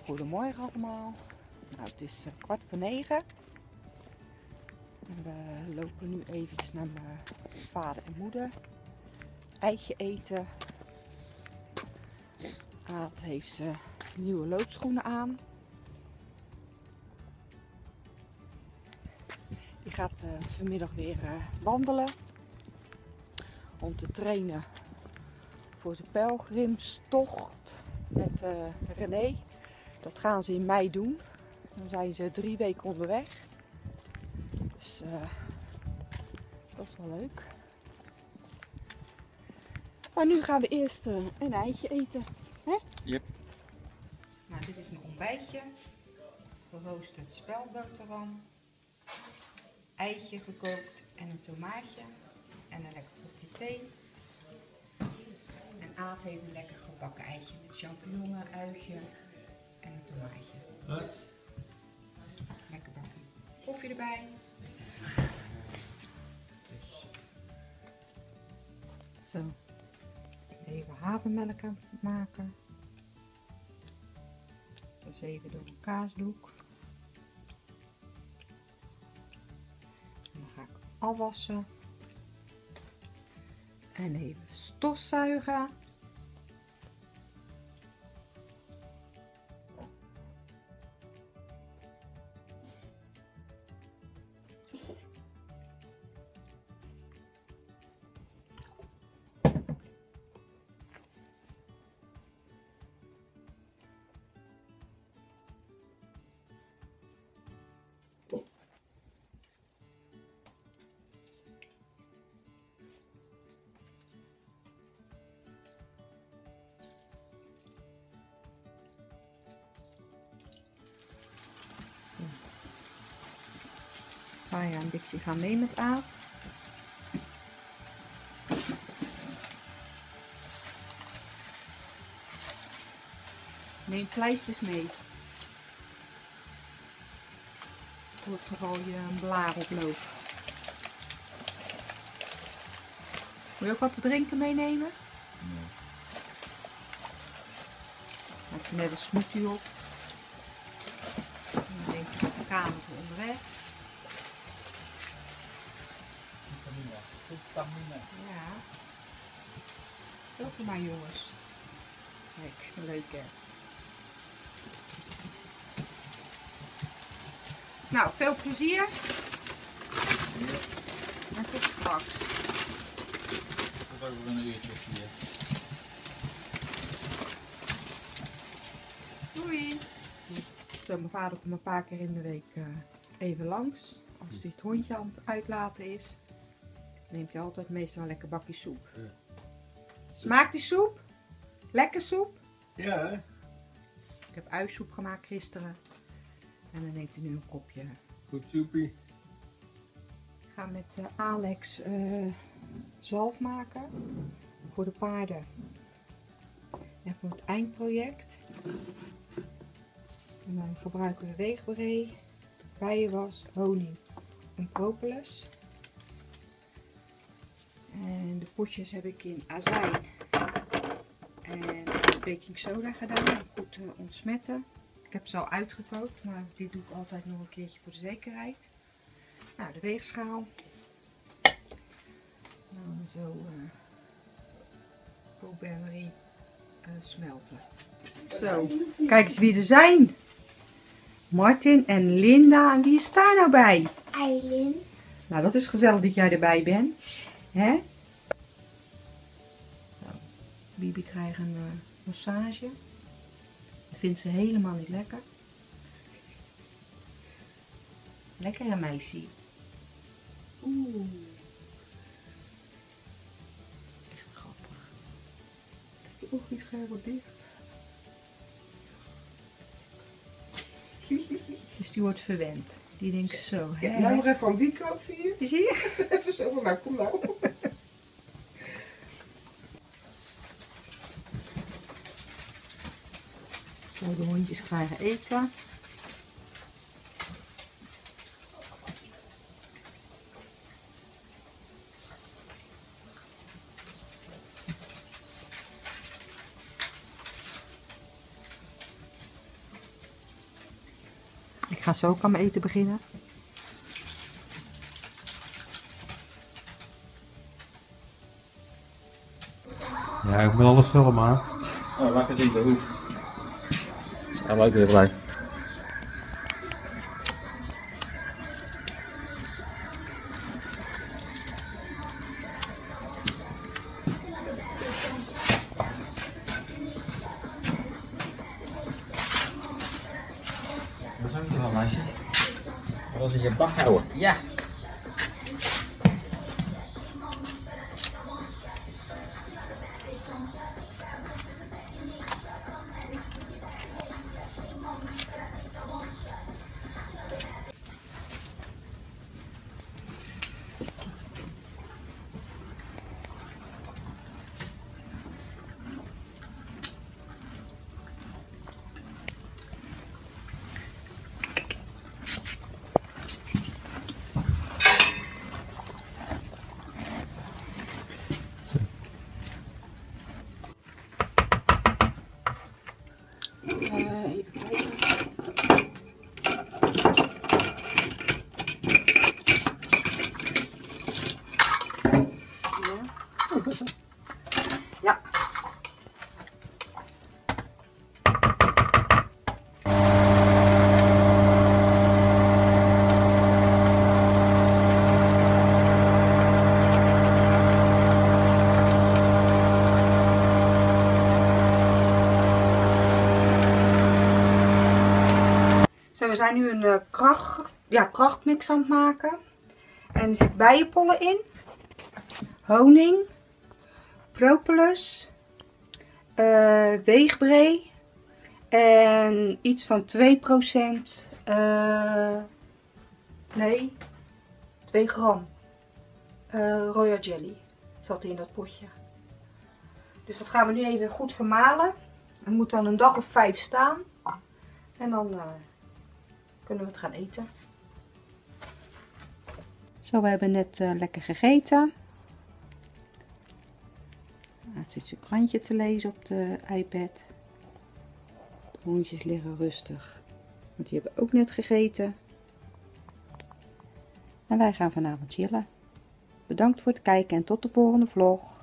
Goedemorgen allemaal. Nou, het is 8:15. En we lopen nu eventjes naar mijn vader en moeder. Eitje eten. Aad heeft ze nieuwe loopschoenen aan. Die gaat vanmiddag weer wandelen. Om te trainen voor zijn pelgrimstocht met René. Dat gaan ze in mei doen. Dan zijn ze 3 weken onderweg. Dus dat is wel leuk. Maar nu gaan we eerst een eitje eten. Hè? Yep. Nou, dit is mijn ontbijtje. Geroosterd speldboterham. Eitje gekookt en een tomaatje. En een lekker kopje thee. En Aad heeft een lekker gebakken eitje met champignon, uitje en een tomaatje. Wat? Lekker bakken. Koffie erbij. Zo. Even havermelk aan het maken. Dus even door een kaasdoek. En dan ga ik afwassen. En even stofzuigen. Faya en Dixie gaan mee met Aad. Neem pleisters mee. Voor het geval je een blaar oploopt. Wil je ook wat te drinken meenemen? Nee. Maak je net een smoothie op. En dan denk je op de kamer voor onderweg. Ja. Zo voor mij jongens. Kijk, leuk hè. Nou, veel plezier. En tot straks. Tot over een uurtje of 4. Doei. Zo, mijn vader komt een paar keer in de week even langs. Als hij het hondje aan het uitlaten is, neemt hij altijd meestal een lekker bakje soep. Ja. Smaakt die soep? Lekker soep? Ja, hè? Ik heb uisoep gemaakt gisteren. En dan neemt hij nu een kopje. Goed soepie. Ik ga met Alex zalf maken. Voor de paarden. En voor het eindproject. En dan gebruiken we weegbree, bijenwas, honing en propolis. En de potjes heb ik in azijn en baking soda gedaan om goed te ontsmetten. Ik heb ze al uitgekookt, maar dit doe ik altijd nog een keertje voor de zekerheid. Nou, de weegschaal. Dan zo Cowberry smelten. Zo, kijk eens wie er zijn. Martin en Linda. En wie is daar nou bij? Eileen. Nou, dat is gezellig dat jij erbij bent. Hè? Zo. Bibi krijgt een massage. Dat vindt ze helemaal niet lekker. Lekker hè, meisje? Oeh. Echt grappig. Die oogjes gaan wat dicht. Dus die wordt verwend. Die denkt zo, hè? Ja, nou nog even aan die kant, zie je? Zie je? Even zo van, nou kom nou. Zo, de hondjes krijgen eten. ga zo ook aan mijn eten beginnen. Ja, ik moet alles vullen, maar. Oh, laat eens zien de hoef. Ja, leuk weer blij. Wat zou je wel, meisje? Dat was in je bak houden. Ja. Even kijken. Ja. Zo, we zijn nu een krachtmix aan het maken. En er zit bijenpollen in, honing, propolis, weegbree en iets van 2%, nee, 2 gram royal jelly zat in dat potje. Dus dat gaan we nu even goed vermalen. Het moet dan een dag of 5 staan. En dan kunnen we het gaan eten. Zo, we hebben net lekker gegeten. Het zit zijn krantje te lezen op de iPad. De hondjes liggen rustig, want die hebben ook net gegeten. En wij gaan vanavond chillen. Bedankt voor het kijken en tot de volgende vlog.